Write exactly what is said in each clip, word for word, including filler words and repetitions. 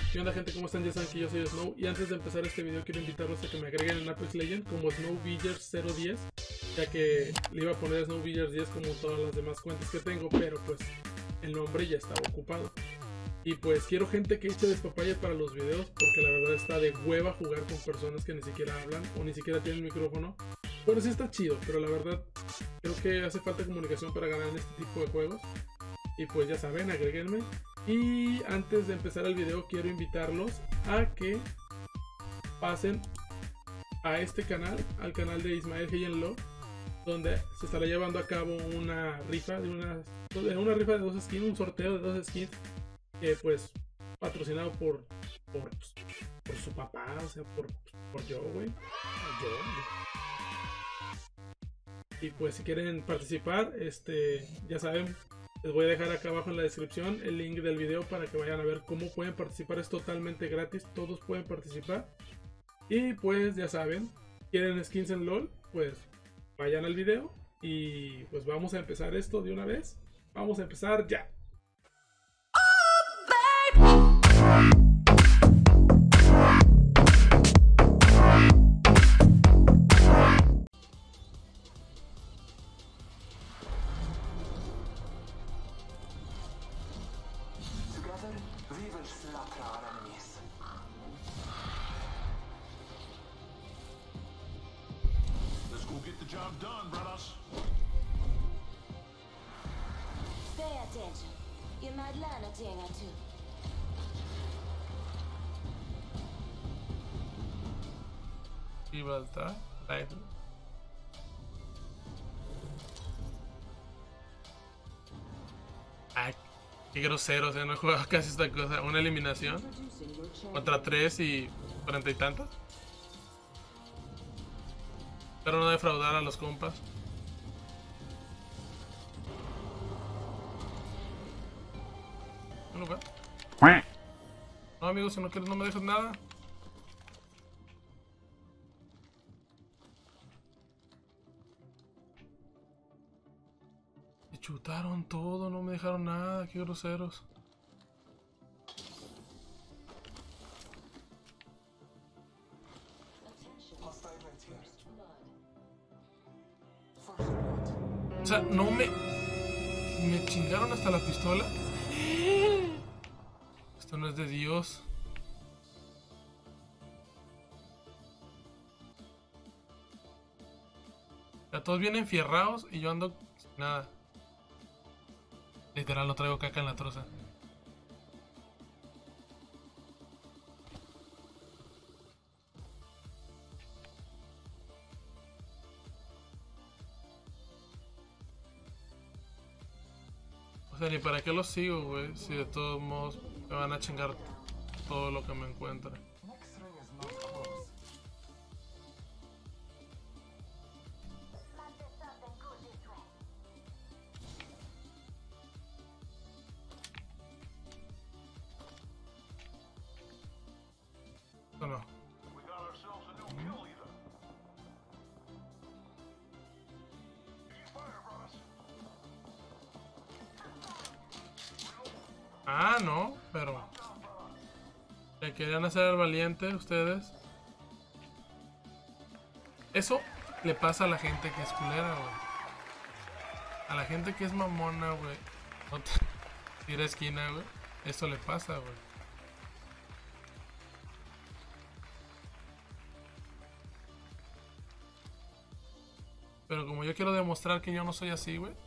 ¿Qué onda, gente? ¿Cómo están? Ya saben que yo soy Snow. Y antes de empezar este video quiero invitarlos a que me agreguen en Apex Legends como SnowVillers cero diez, ya que le iba a poner SnowVillers diez como todas las demás cuentas que tengo, pero pues el nombre ya estaba ocupado. Y pues quiero gente que eche despapalle para los videos, porque la verdad está de hueva jugar con personas que ni siquiera hablan o ni siquiera tienen micrófono. Bueno, sí está chido, pero la verdad creo que hace falta comunicación para ganar en este tipo de juegos. Y pues ya saben, agréguenme. Y antes de empezar el video quiero invitarlos a que pasen a este canal, al canal de Ismael Heyenlo, donde se estará llevando a cabo una rifa de una, una rifa de dos skins, un sorteo de dos skins, que pues patrocinado por, por, por su papá, o sea, por, por yo, güey. Yo, yo. Y pues si quieren participar, este, ya saben, les voy a dejar acá abajo en la descripción el link del video para que vayan a ver cómo pueden participar. Es totalmente gratis, todos pueden participar. Y pues ya saben, quieren skins en LOL, pues vayan al video y pues vamos a empezar esto de una vez. Vamos a empezar ya. Job done, brothers. Pay attention. You might learn a thing or two. Gibraltar, live. Ay, qué grosero, o sea, no he jugado casi esta cosa. Una eliminación contra tres y cuarenta y tantos. Pero no defraudar a los compas. ¿Un lugar? No, amigos, si no quieres no me dejas nada. Me chutaron todo, no me dejaron nada, qué groseros. O sea, no me... Me chingaron hasta la pistola. Esto no es de Dios. Ya todos vienen enfierrados y yo ando sin nada. Literal, no traigo caca en la troza. O sea, ni para qué los sigo, güey, si de todos modos me van a chingar todo lo que me encuentre. No, no. Ah, no, pero le querían hacer al valiente ustedes. Eso le pasa a la gente que es culera, güey. A la gente que es mamona, güey. No te tira esquina, güey. Eso le pasa, güey. Pero como yo quiero demostrar que yo no soy así, güey.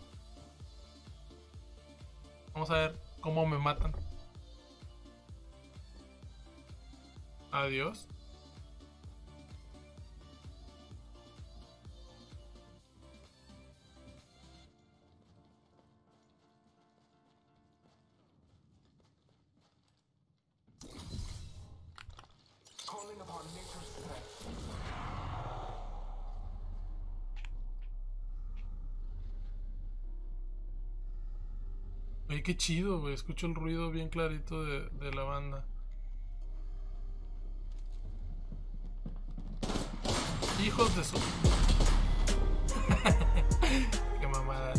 Vamos a ver cómo me matan. Adiós. Oye, qué chido, güey. Escucho el ruido bien clarito de, de la banda. Hijos de su... Qué mamada.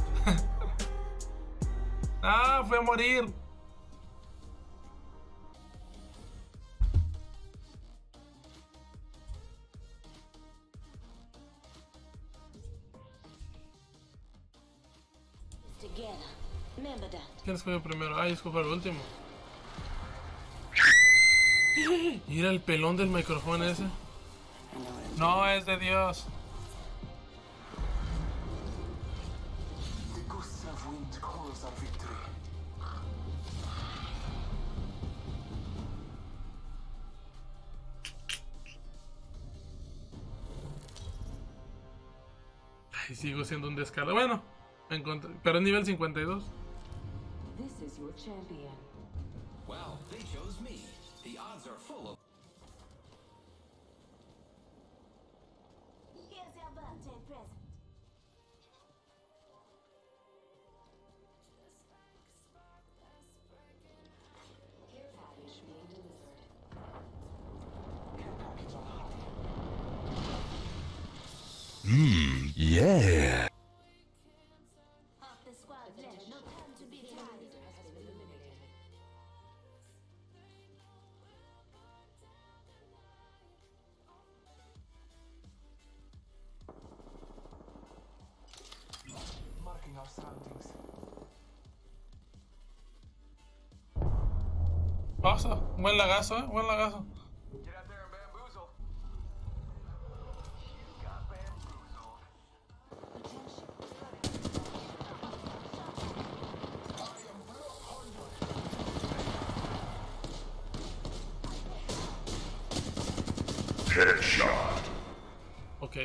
Ah, fue a morir. together. Remember that. ¿Quién escogió primero? Ah, yo escogí el último. Mira el pelón del micrófono ese. No, es de Dios. The ghosts of wind calls our victory. Ay, sigo siendo un descaro. Bueno, me encontré, pero es nivel cincuenta y dos. This is your champion. Well, they chose me. The odds are full of... Here's your birthday present. Care package being delivered. Care package on high. Yeah. Half the squad left. No time to be tired. Has been eliminated. Marking our surroundings. Pasa, buen lagazo, eh, buen lagazo. Get out there and bamboozle. You got bamboozled. Headshot. Ok.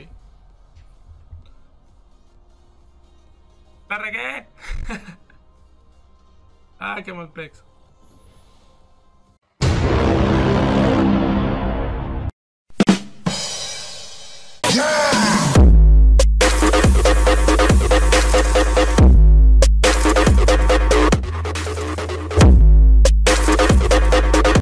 ¡La regué! Ah, qué mal pex.